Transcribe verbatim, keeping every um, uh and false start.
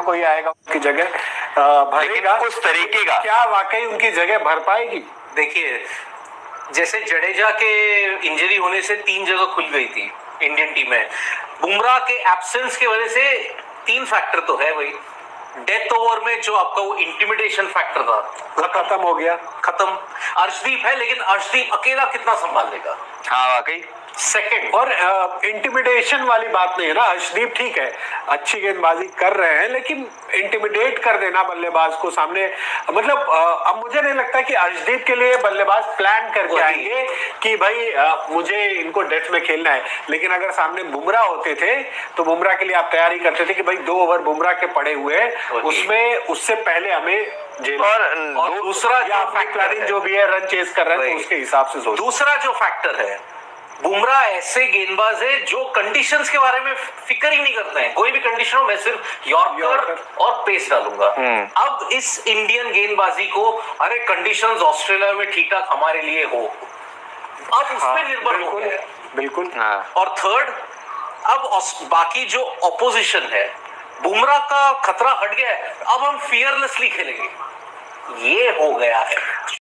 कोई आएगा उनकी जगह भरेगा उस तरीके का, क्या वाकई उनकी जगह भर पाएगी? देखिए, जैसे जडेजा के इंजरी होने से तीन जगह खुल गई थी इंडियन टीम में, बुमराह के एब्सेंस की वजह से तीन फैक्टर तो है भाई। डेथ ओवर में जो आपका वो इंटिमिडेशन फैक्टर था वो खत्म हो गया, खत्म। अर्शदीप है, लेकिन अर्शदीप अकेला कितना संभाल लेगा? हाँ वाकई। सेकंड, और इंटिमिडेशन uh, वाली बात नहीं है ना, अर्शदीप ठीक है अच्छी गेंदबाजी कर रहे हैं, लेकिन इंटिमिडेट कर देना बल्लेबाज को सामने, मतलब uh, अब मुझे नहीं लगता कि अर्शदीप के लिए बल्लेबाज प्लान करके आएंगे कि भाई uh, मुझे इनको डेथ में खेलना है। लेकिन अगर सामने बुमराह होते थे तो बुमराह के लिए आप तैयारी करते थे कि भाई दो ओवर बुमराह के पड़े हुए, उसमें उससे पहले हमें और, और दूसरा जो फैक्टर जो भी है रन चेस कर रहे हैं तो उसके हिसाब से सोचो। दूसरा जो फैक्टर है, बुमराह ऐसे गेंदबाज है जो कंडीशंस के बारे में फिक्र ही नहीं करते हैं। कोई भी कंडीशन हो, मैं सिर्फ यॉर्कर और पेस डालूंगा। अब इस इंडियन गेंदबाजी को, अरे कंडीशंस ऑस्ट्रेलिया में ठीक ठाक हमारे लिए हो, अब उस पर निर्भर हो गया है। बिल्कुल। और थर्ड, अब बाकी जो ऑपोजिशन है, बुमराह का खतरा हट गया है, अब हम फियरलेसली खेलेंगे, ये हो गया है।